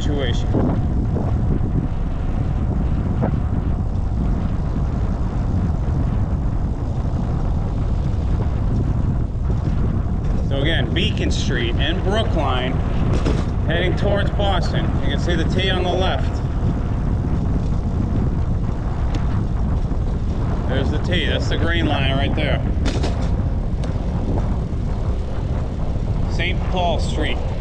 situation. So again, Beacon Street and Brookline, heading towards Boston. You can see the T on the left. There's the T, that's the green line right there. St. Paul Street.